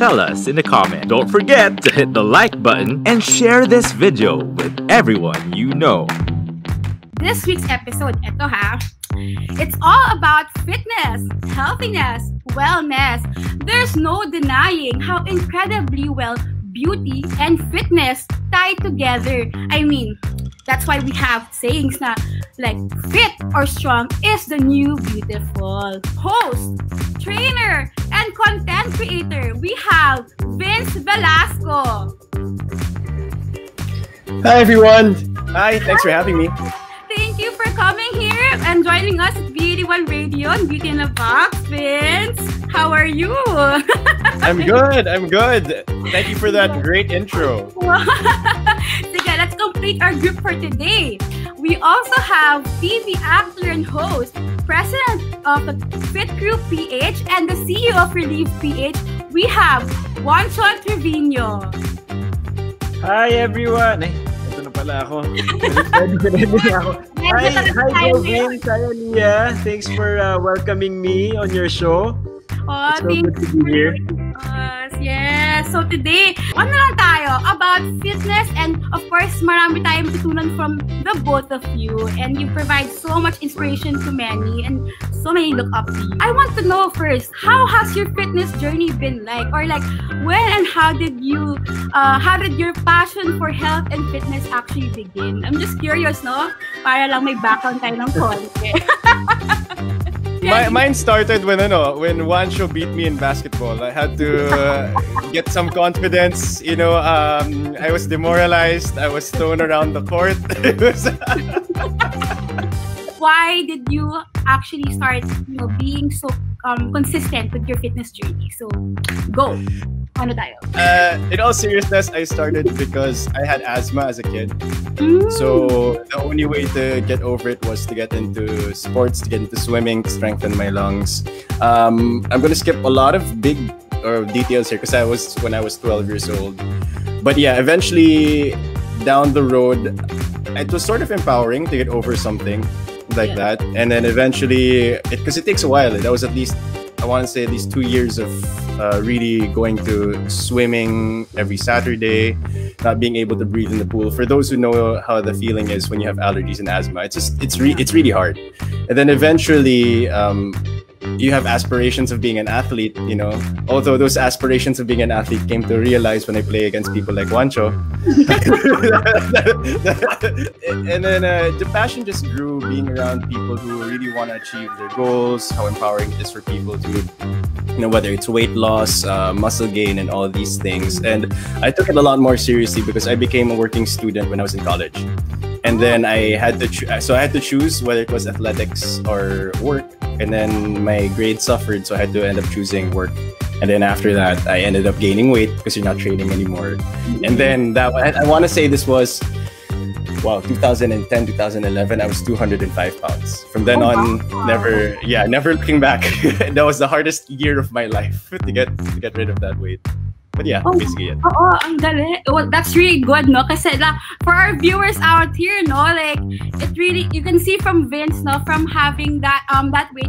tell us in the comment. Don't forget to hit the like button and share this video with everyone you know. This week's episode, eto ha, it's all about fitness, healthiness, wellness. There's no denying how incredibly well beauty and fitness tie together. I mean, that's why we have sayings na like fit or strong is the new beautiful. Host, trainer, and content creator, we have Vince Velasco. Hi everyone. Hi, thanks for having me. Thank you for coming here and joining us at B81 Radio and Beauty in a Box. Vince, how are you? I'm good. Thank you for that great intro. Sige, let's complete our group for today. We also have TV actor and host, president of the Fit Group PH and the CEO of Relief PH. We have Juancho Trevino. Hi everyone! Ay, ito na pala ako. Ready ako. Hi Govin, hi Aliyah. Thanks for welcoming me on your show. Oh, it's so good to be here. Yes. So today, ano lang tayo about fitness, and of course, marami tayong tutunan from the both of you, and you provide so much inspiration to many, and so many look up to you. I want to know first, how has your fitness journey been like, or like when and how did your passion for health and fitness actually begin? I'm just curious, no? Para lang may background tayo ng konti. Mine started when Juancho beat me in basketball. I had to get some confidence. I was demoralized. I was thrown around the court. Why did you actually start, being so consistent with your fitness journey? So, go. Ano tayo? In all seriousness, I started because I had asthma as a kid. So the only way to get over it was to get into sports, to get into swimming, to strengthen my lungs. I'm gonna skip a lot of big details here because when I was 12 years old. But yeah, eventually down the road, it was sort of empowering to get over something like that. And then eventually, because it takes a while. That was at least 2 years of really going to swimming every Saturday, not being able to breathe in the pool. For those who know how the feeling is when you have allergies and asthma, it's really hard. And then eventually, you have aspirations of being an athlete, although those aspirations of being an athlete came to realize when I play against people like Juancho. And then the passion just grew being around people who really want to achieve their goals, how empowering it is for people to, whether it's weight loss, muscle gain, and all these things. And I took it a lot more seriously because I became a working student when I was in college. And then I had to choose whether it was athletics or work. And then my grades suffered, so I had to end up choosing work. And then after that, I ended up gaining weight because you're not training anymore. And then I want to say this was, 2010, 2011, I was 205 pounds. From then on, never looking back. That was the hardest year of my life to get rid of that weight. But yeah, basically it. Ang galing. Well, that's really good, no? Kasi for our viewers out here, no, like it really, you can see from Vince, no, from having that weight,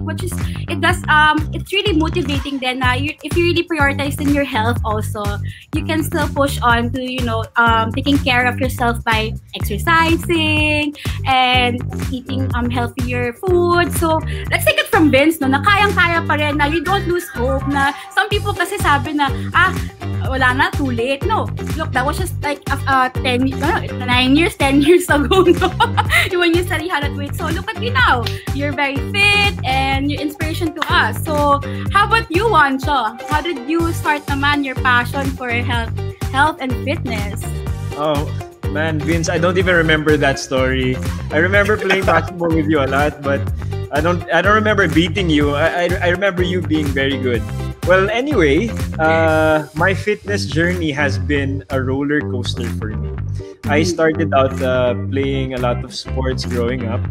it's really motivating. Then, if you really prioritize in your health, also, you can still push on to taking care of yourself by exercising and eating healthier food. So let's take it from Vince, no, na kayang-kaya pa rin, na you don't lose hope. Na some people kasi sabi na wala na, too late. No, look, that was just like 10 years ago, no? When you study how to weight. So look at you now. You're very fit and you're inspiration to us. So how about you, Juancho? How did you start naman your passion for health and fitness? Oh man, Vince, I don't even remember that story. I remember playing basketball with you a lot, but I don't remember beating you. I remember you being very good. Well, anyway, my fitness journey has been a roller coaster for me. I started out playing a lot of sports growing up.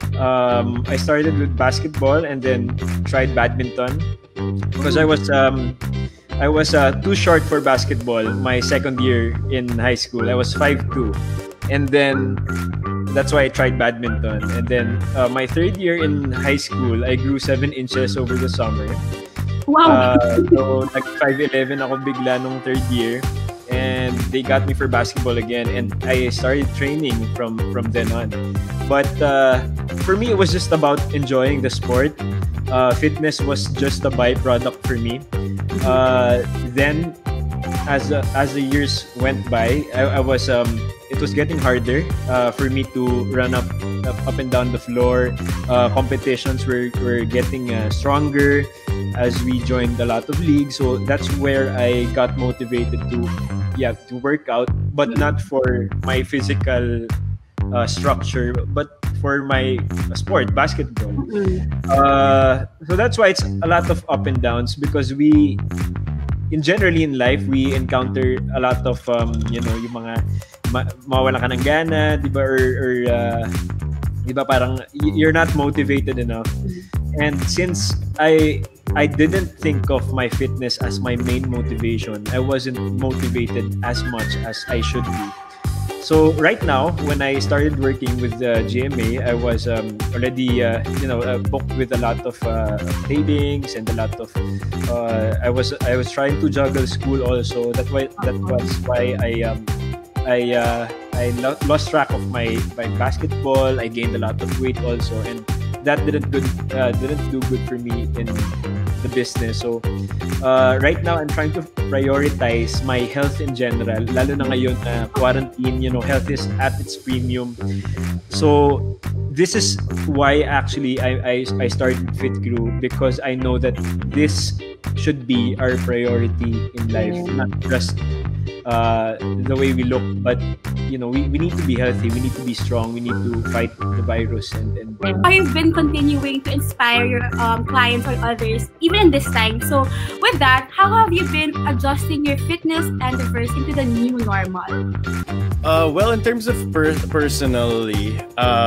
I started with basketball and then tried badminton because I was too short for basketball my second year in high school. I was 5'2", and then that's why I tried badminton. And then my third year in high school, I grew 7 inches over the summer. Wow. So like 5'11" ako bigla nung third year. And they got me for basketball again, and I started training from then on. But for me, it was just about enjoying the sport. Fitness was just a byproduct for me. Then, as the years went by, I was it was getting harder for me to run up and down the floor. Competitions were getting stronger as we joined a lot of leagues. So that's where I got motivated to work out, but not for my physical structure, but for my sport, basketball. So that's why it's a lot of up and downs, because generally in life, we encounter a lot of yung mga mawala ka ng gana, di ba? Or di ba, parang you're not motivated enough. And since I didn't think of my fitness as my main motivation, I wasn't motivated as much as I should be. So right now, when I started working with GMA, I was already booked with a lot of tapings and a lot of I was trying to juggle school also. That was why I lost track of my basketball. I gained a lot of weight also, and that didn't do good for me in the business. So right now, I'm trying to prioritize my health in general. Lalo na ngayon na quarantine, health is at its premium. So this is why actually I started Fit Crew, because I know that this should be our priority in life, not just the way we look, but we need to be healthy, we need to be strong, we need to fight the virus. And You've been continuing to inspire your clients or others even in this time. So with that, how have you been adjusting your fitness endeavors into the new normal? Well, in terms of personally,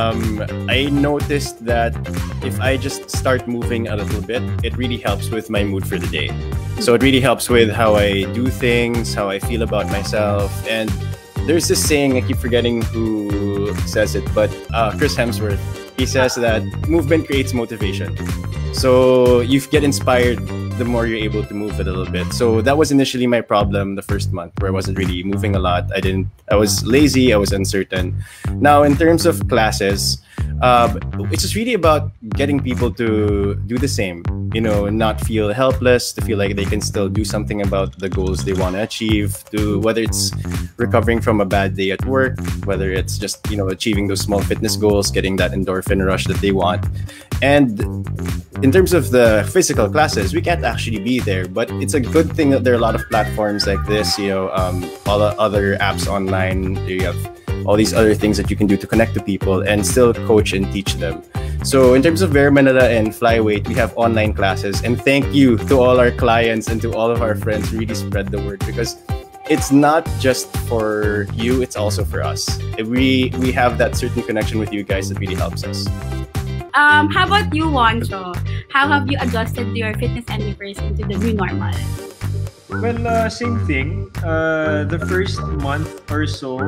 I noticed that if I just start moving a little bit, it really helps with my mood for the day. So it really helps with how I do things, how I feel about myself. And there's this saying, I keep forgetting who says it, but Chris Hemsworth, he says that movement creates motivation. So you get inspired the more you're able to move a little bit. So that was initially my problem the first month, where I wasn't really moving a lot. I was lazy, I was uncertain. Now, in terms of classes, it's just really about getting people to do the same, not feel helpless, to feel like they can still do something about the goals they want to achieve, whether it's recovering from a bad day at work, whether it's just, achieving those small fitness goals, getting that endorphin rush that they want. And in terms of the physical classes, we can't actually be there, but it's a good thing that there are a lot of platforms like this, all the other apps online. You have all these other things that you can do to connect to people and still coach and teach them. So in terms of Bare Manila and Flyweight, we have online classes. And thank you to all our clients and to all of our friends who really spread the word, because it's not just for you, it's also for us. We have that certain connection with you guys that really helps us. How about you, Juancho? How have you adjusted your fitness endeavors into the new normal? Well, same thing. The first month or so,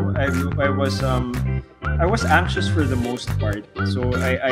I was anxious for the most part. So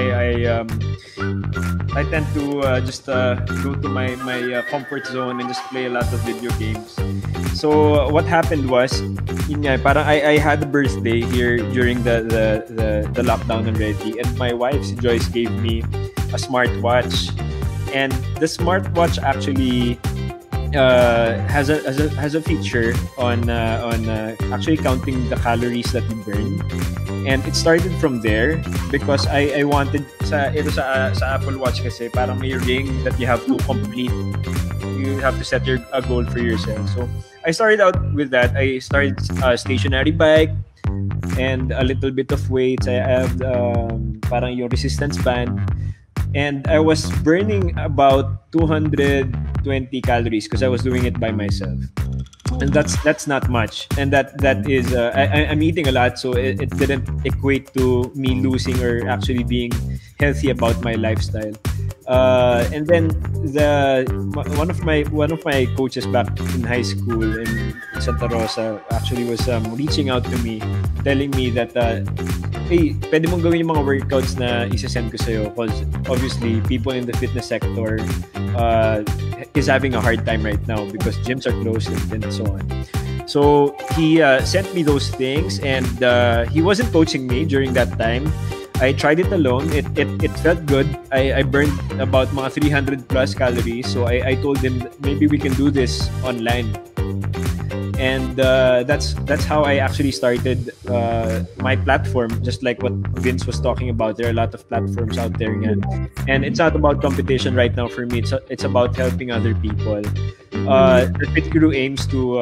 I tend to just go to my comfort zone and just play a lot of video games. So what happened was, parang I had a birthday here during the lockdown already, and my wife, si Joyce, gave me a smartwatch, and the smartwatch actually has a feature on actually counting the calories that you burn. And it started from there because I wanted sa Apple Watch kasi parang may ring that you have to complete. You have to set a goal for yourself. So I started out with that. I started a stationary bike and a little bit of weights. I have parang yung resistance band. And I was burning about 220 calories because I was doing it by myself, and that's not much. And that is I'm eating a lot, so it didn't equate to me losing or actually being healthy about my lifestyle. And then one of my coaches back in high school in Santa Rosa actually was reaching out to me, telling me that hey, pwede mong gawin yung mga workouts na isa-send ko sa'yo, because obviously people in the fitness sector he's having a hard time right now because gyms are closed and so on. So he sent me those things, and he wasn't coaching me during that time. I tried it alone. It felt good. I burned about mga 300 plus calories. So I told him maybe we can do this online. And that's how I actually started my platform. Just like what Vince was talking about, there are a lot of platforms out there, and it's not about competition right now for me. It's about helping other people. The Fit Crew aims to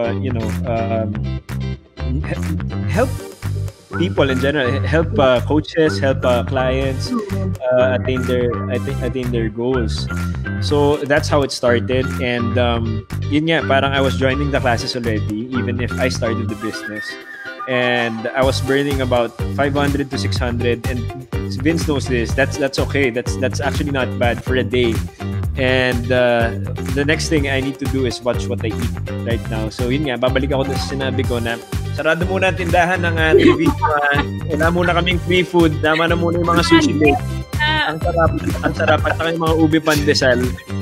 help people in general, help coaches, help clients attain their goals. So that's how it started, and yun nga, parang I was joining the classes already, even if I started the business, and I was burning about 500 to 600, and Vince knows this. That's okay. That's actually not bad for a day. And the next thing I need to do is watch what I eat right now. So yun nga, babalik ako sa sinabi ko na sarado muna ang tindahan ng TV. Wala muna kaming free food. Tama na muna yung mga sushi day. Ang sarap. At saka yung mga ube pandesal.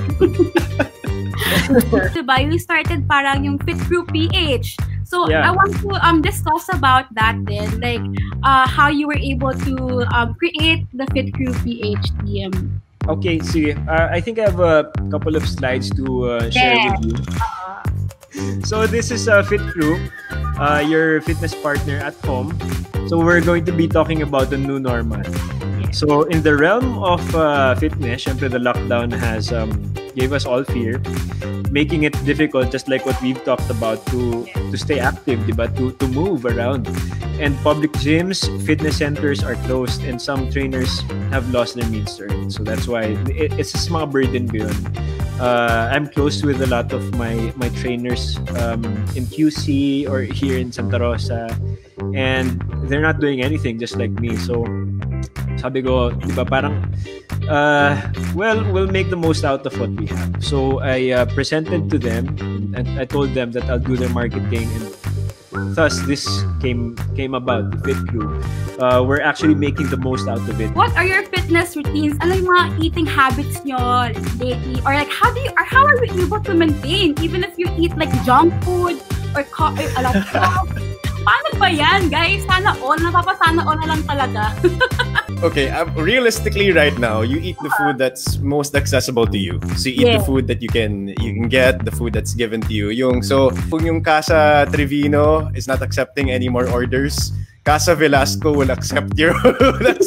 Diba, you started parang yung Fit Crew PH. So Yeah. I want to discuss about that then, like how you were able to create the Fit Crew PH team. Okay, sige. I think I have a couple of slides to share with you. So this is Fit Crew, your fitness partner at home. So we're going to be talking about the new normal. So in the realm of fitness, syempre the lockdown has gave us all fear, making it difficult, just like what we've talked about, to stay active, diba? To move around. And public gyms, fitness centers are closed, and some trainers have lost their means to earn. So that's why it's just mga burden ko yun. I'm close with a lot of my trainers in QC or here in Santa Rosa, and they're not doing anything, just like me. So sabi ko, di ba, parang we'll make the most out of what we have. So I presented to them, and I told them that I'll do their marketing, and thus this came about, the Fit Crew. We're actually making the most out of it. What are your fitness routines? Ano yung mga eating habits nyo lately? Or like how are you able to maintain even if you eat like junk food or a lot of coffee? Paano ba yan, guys? Sana all na lang talaga. Okay, realistically right now, you eat the food that's most accessible to you. So you eat the food that you can get, the food that's given to you. Kung yung Casa Trevino is not accepting any more orders, Casa Velasco will accept your orders.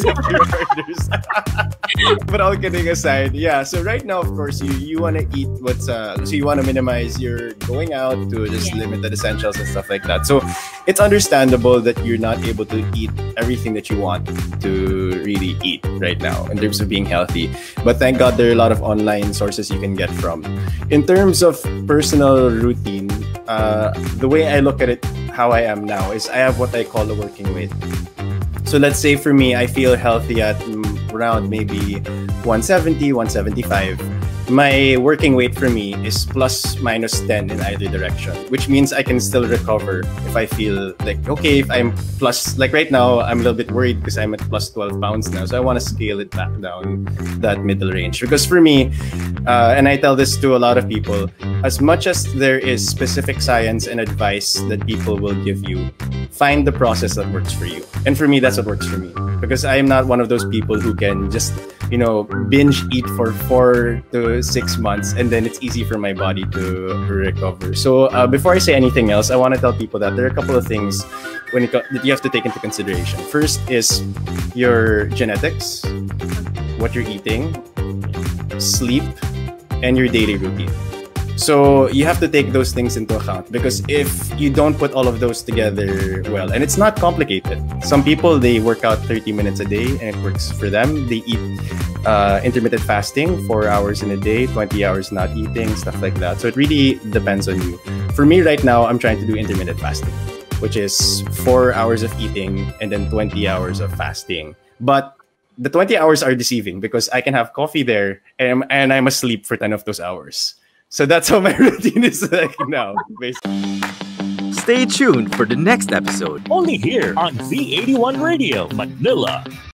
But all kidding aside, yeah. So right now, of course, you want to eat so you want to minimize your going out to just limited essentials and stuff like that. So it's understandable that you're not able to eat everything that you want to really eat right now in terms of being healthy. But thank God there are a lot of online sources you can get from. In terms of personal routine, the way I look at it, how I am now, is I have what I call a working weight. So let's say for me, I feel healthy at around maybe 170, 175. My working weight for me is plus minus 10 in either direction, which means I can still recover if I feel like, okay, if I'm plus, like right now, I'm a little bit worried because I'm at plus 12 pounds now. So I want to scale it back down that middle range. Because for me, and I tell this to a lot of people, as much as there is specific science and advice that people will give you, find the process that works for you. And for me, that's what works for me. Because I am not one of those people who can just, binge eat for 4 to 6 months and then it's easy for my body to recover. So before I say anything else, I want to tell people that there are a couple of things that you have to take into consideration. First is your genetics, what you're eating, sleep, and your daily routine. So you have to take those things into account, because if you don't put all of those together well, and it's not complicated. Some people, they work out 30 minutes a day and it works for them. They eat intermittent fasting, 4 hours in a day, 20 hours not eating, stuff like that. So it really depends on you. For me right now, I'm trying to do intermittent fasting, which is 4 hours of eating and then 20 hours of fasting. But the 20 hours are deceiving because I can have coffee there and I'm asleep for 10 of those hours. So that's how my routine is like now, basically. Stay tuned for the next episode. Only here on V81 Radio, Manila.